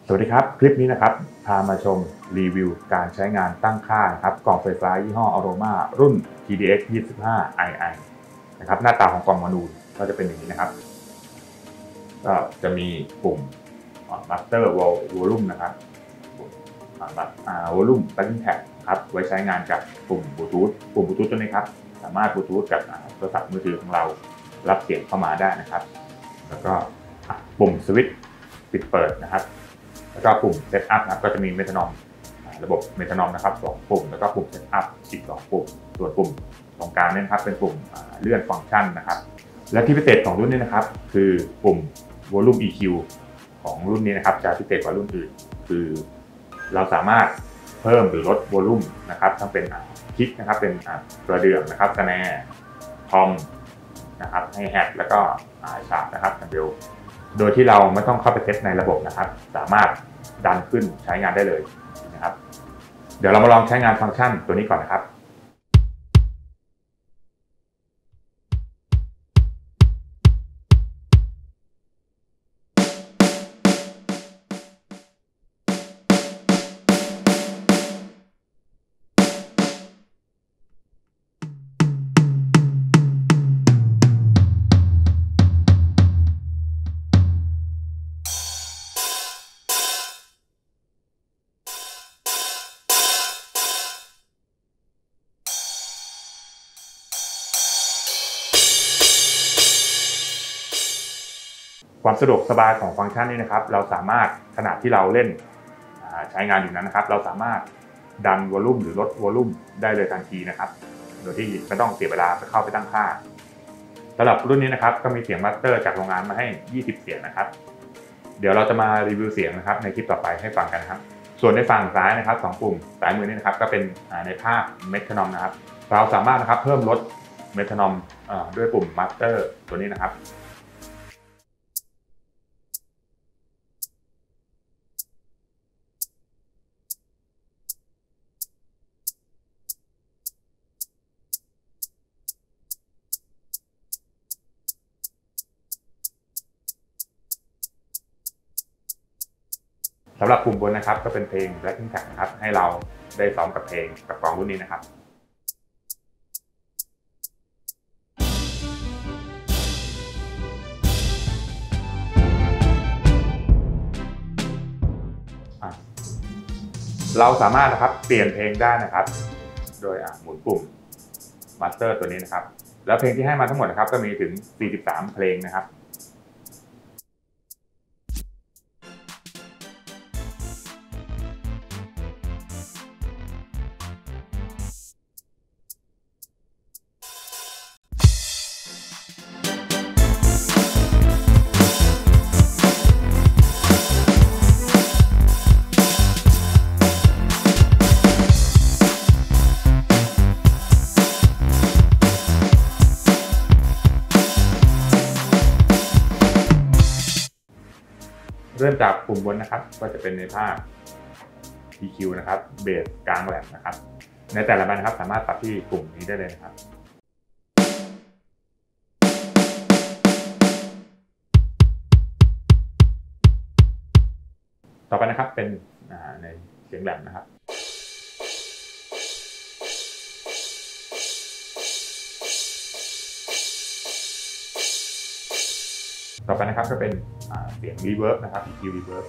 สวัสดีครับคลิปนี้นะครับพามาชมรีวิวการใช้งานตั้งค่านะครับกล่องไฟฟ้ายี่ห้อ Aroma รุ่น TDX 25 II นะครับหน้าตาของกล่องมนูลก็จะเป็นอย่างนี้นะครับก็จะมีปุ่ม Master Volume นะครับVolume Button Tag ครับไว้ใช้งานกับปุ่มบลูทูธตัวนี้ครับสามารถบลูทูธกับโทรศัพท์มือถือของเรารับเสียงเข้ามาได้นะครับแล้วก็ปุ่มสวิตช์ปิดเปิดนะครับแล้วก็ปุ่มเซตอัพนะครับก็จะมีเมทานอมระบบเมทานอมนะครับ2ปุ่มแล้วก็ปุ่มเซตอัพอีก2ปุ่มส่วนปุ่มตรงกลางนี่นะครับเป็นปุ่มเลื่อนฟังก์ชันนะครับและที่พิเศษของรุ่นนี้นะครับคือปุ่ม Volume EQ ของรุ่นนี้นะครับจะพิเศษกว่ารุ่นอื่นคือเราสามารถเพิ่มหรือลดวอลลุ่มนะครับทั้งเป็นคิกนะครับเป็นกระเดื่องนะครับสแนร์ทอมนะครับให้แฮทแล้วก็ฉาบนะครับแอมเบลโดยที่เราไม่ต้องเข้าไปเซตในระบบนะครับสามารถดันขึ้นใช้งานได้เลยนะครับเดี๋ยวเรามาลองใช้งานฟังก์ชันตัวนี้ก่อนนะครับความสะดวกสบายของฟังก์ชันนี้นะครับเราสามารถขณะที่เราเล่นใช้งานอยู่นั้นนะครับเราสามารถดันวอลลุ่มหรือลดวอลลุ่มได้เลยทันทีนะครับโดยที่ไม่ต้องเสียเวลาไปเข้าไปตั้งค่าสำหรับรุ่นนี้นะครับก็มีเสียงมาสเตอร์จากโรงงานมาให้20เสียงนะครับเดี๋ยวเราจะมารีวิวเสียงนะครับในคลิปต่อไปให้ฟังกันนะครับส่วนในฝั่งซ้ายนะครับ2ปุ่มซ้ายมือนี้นะครับก็เป็นในภาคเมทานอมนะครับเราสามารถนะครับเพิ่มลดเมทานอมด้วยปุ่มมาสเตอร์ตัวนี้นะครับสำหรับปุ่มบนนะครับก็เป็นเพลง Backing Track นะครับให้เราได้ซ้อมกับเพลงกับกลองรุ่นนี้นะครับเราสามารถนะครับเปลี่ยนเพลงได้นะครับโดยหมุนปุ่ม Master ตัวนี้นะครับแล้วเพลงที่ให้มาทั้งหมดนะครับก็มีถึง43เพลงนะครับเริ่มจากปุ่มบนนะครับก็จะเป็นในภาค EQ นะครับเบสกลางแหลมนะครับในแต่ละบันนะครับสามารถปรับที่ปุ่มนี้ได้เลยนะครับต่อไปนะครับเป็นในเสียงแหลมนะครับต่อไปนะครับก็เป็นเสียง reverb นะครับ EQ reverb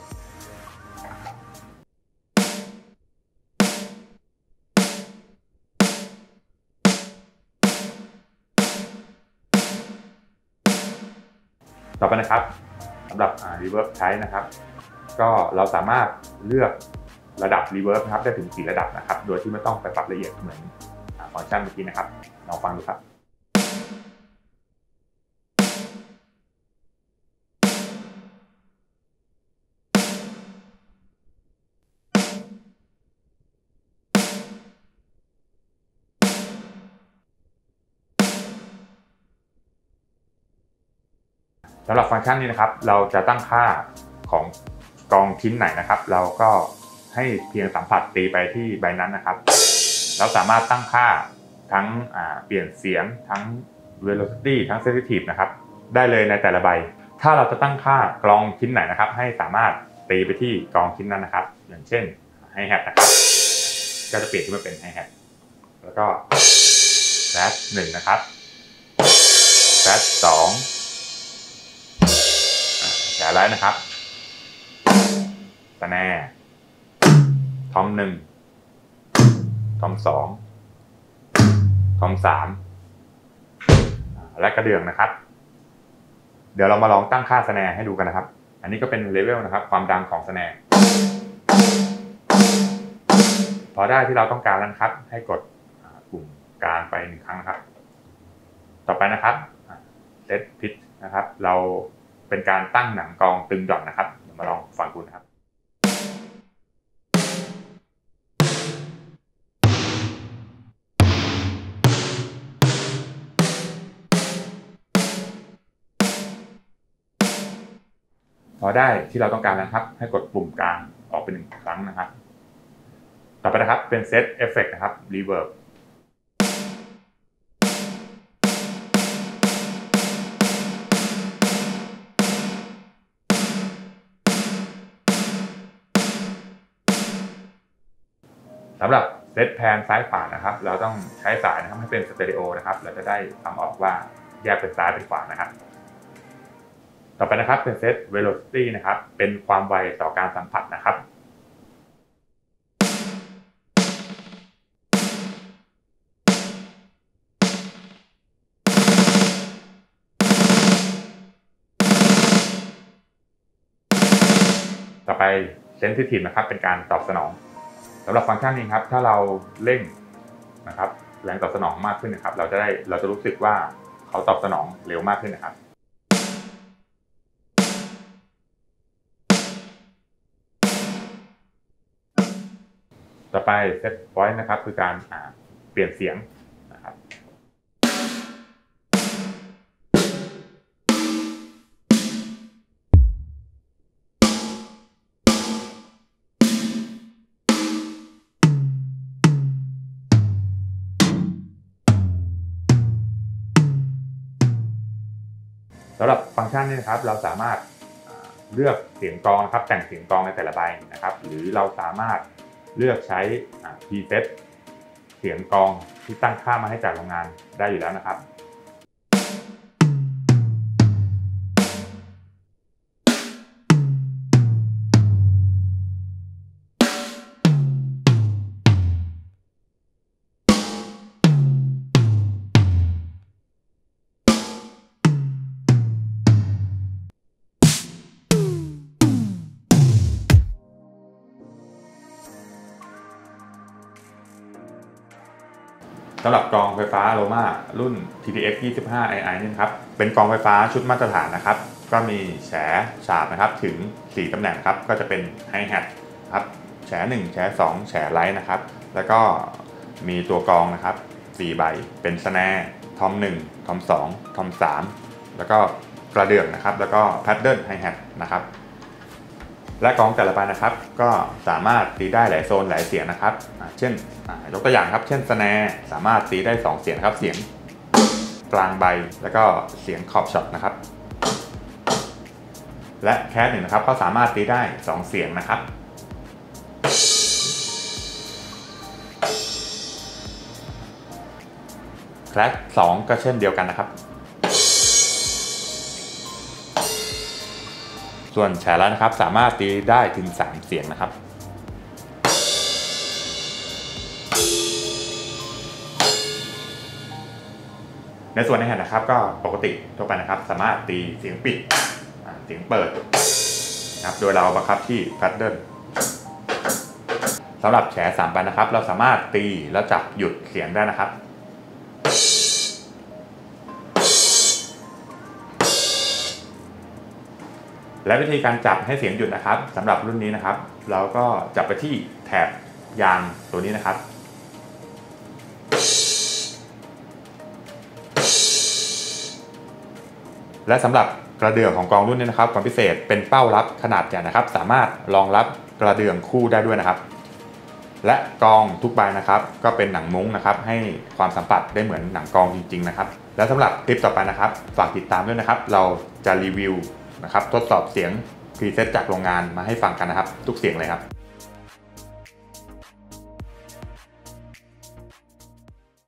ต่อไปนะครับสำหรับreverb ใช้นะครับก็เราสามารถเลือกระดับ reverb นะครับได้ถึง4ระดับนะครับโดยที่ไม่ต้องไปปรับละเอียดเหมือนฟังก์ชันเมื่อกี้นะครับลองฟังดูครับสำหรับฟังก์ชันนี้นะครับเราจะตั้งค่าของกลองชิ้นไหนนะครับเราก็ให้เพียงสัมผัสตีไปที่ใบนั้นนะครับเราสามารถตั้งค่าทั้งเปลี่ยนเสียงทั้ง velocity ทั้ง sensitive นะครับได้เลยในแต่ละใบถ้าเราจะตั้งค่ากลองชิ้นไหนนะครับให้สามารถตีไปที่กองชิ้นนั้นนะครับอย่างเช่นไฮแฮทนะครับก็จะเปลี่ยนขึ้นมาเป็นไฮแฮทแล้วก็แซด1นะครับแซด2แฉไลท์นะครับสแนร์ทอม1ทอม2ทอม3และกระเดื่องนะครับเดี๋ยวเรามาลองตั้งค่าสแนร์ให้ดูกันนะครับอันนี้ก็เป็นเลเวลนะครับความดังของสแนร์พอได้ที่เราต้องการแล้วครับให้กดปุ่มกลางไป1ครั้งนะครับต่อไปนะครับเซตพิชนะครับเราเป็นการตั้งหนังกองตึงหย่อนนะครับเดี๋ยวมาลองฟังดูนะครับพอได้ที่เราต้องการแล้วครับให้กดปุ่มกลางออกเป็น1ครั้งนะครับต่อไปนะครับเป็นเซตเอฟเฟกต์นะครับรีเวิร์บสำหรับเซตแพนซ้ายขวานะครับเราต้องใช้สายนะครับให้เป็นสเตอริโอนะครับเราจะได้ฟังออกว่าแยกเป็นซ้ายเป็นขวานะครับต่อไปนะครับเป็นเซต velocity นะครับเป็นความไวต่อการสัมผัสนะครับต่อไป sensitive นะครับเป็นการตอบสนองสำหรับฟังก์ชันนี้ครับถ้าเราเร่งนะครับแรงตอบสนองมากขึ้นนะครับเราจะรู้สึกว่าเขาตอบสนองเร็วมากขึ้นนะครับต่อไป set point นะครับคือการเปลี่ยนเสียงนะครับสำหรับฟังก์ชันนี้นะครับเราสามารถเลือกเสียงกลองนะครับแต่งเสียงกลองในแต่ละใบนะครับหรือเราสามารถเลือกใช้preset เสียงกลองที่ตั้งค่ามาให้จากโรงงานได้อยู่แล้วนะครับสำหรับกลองไฟฟ้าโรม่ารุ่น TTX 25 II นี่ครับเป็นกลองไฟฟ้าชุดมาตรฐานนะครับก็มีแฉฉาบนะครับถึง4ตำแหน่งครับก็จะเป็นไฮแฮทครับแฉ1แฉ2แฉไลท์นะครับแล้วก็มีตัวกลองนะครับ4ใบเป็นสแนร์ทอม1ทอม2ทอม3แล้วก็กระเดื่องนะครับแล้วก็แพดเดิลไฮแฮทนะครับและกลองแต่ละใบนะครับก็สามารถตีได้หลายโซนหลายเสียงนะครับเช่นยกตัวอย่างครับเช่นสแนร์สามารถตีได้2เสียงครับเสียงกลางใบแล้วก็เสียงขอบช็อตนะครับและแคส1นะครับก็สามารถตีได้2เสียงนะครับแคส2ก็เช่นเดียวกันนะครับส่วนแฉแล้วนะครับสามารถตีได้ถึง3เสียงนะครับในส่วนในแฮนด์นะครับก็ปกติทั่วไปนะครับสามารถตีเสียงปิดเสียงเปิดนะครับโดยเราบังคับที่แพดเดิลสำหรับแฉ3ใบนะครับเราสามารถตีแล้วจับหยุดเสียงได้นะครับและวิธีการจับให้เสียงหยุดนะครับสำหรับรุ่นนี้นะครับเราก็จับไปที่แถบยางตัวนี้นะครับและสำหรับกระเดื่องของกลองรุ่นนี้นะครับความพิเศษเป็นเป้ารับขนาดใหญ่นะครับสามารถรองรับกระเดื่องคู่ได้ด้วยนะครับและกลองทุกใบนะครับก็เป็นหนังมุ้งนะครับให้ความสัมผัสได้เหมือนหนังกลองจริงๆนะครับและสำหรับคลิปต่อไปนะครับฝากติดตามด้วยนะครับเราจะรีวิวนะครับทดสอบเสียงพรีเซตจากโรงงานมาให้ฟังกันนะครับทุกเสียงเลยครับ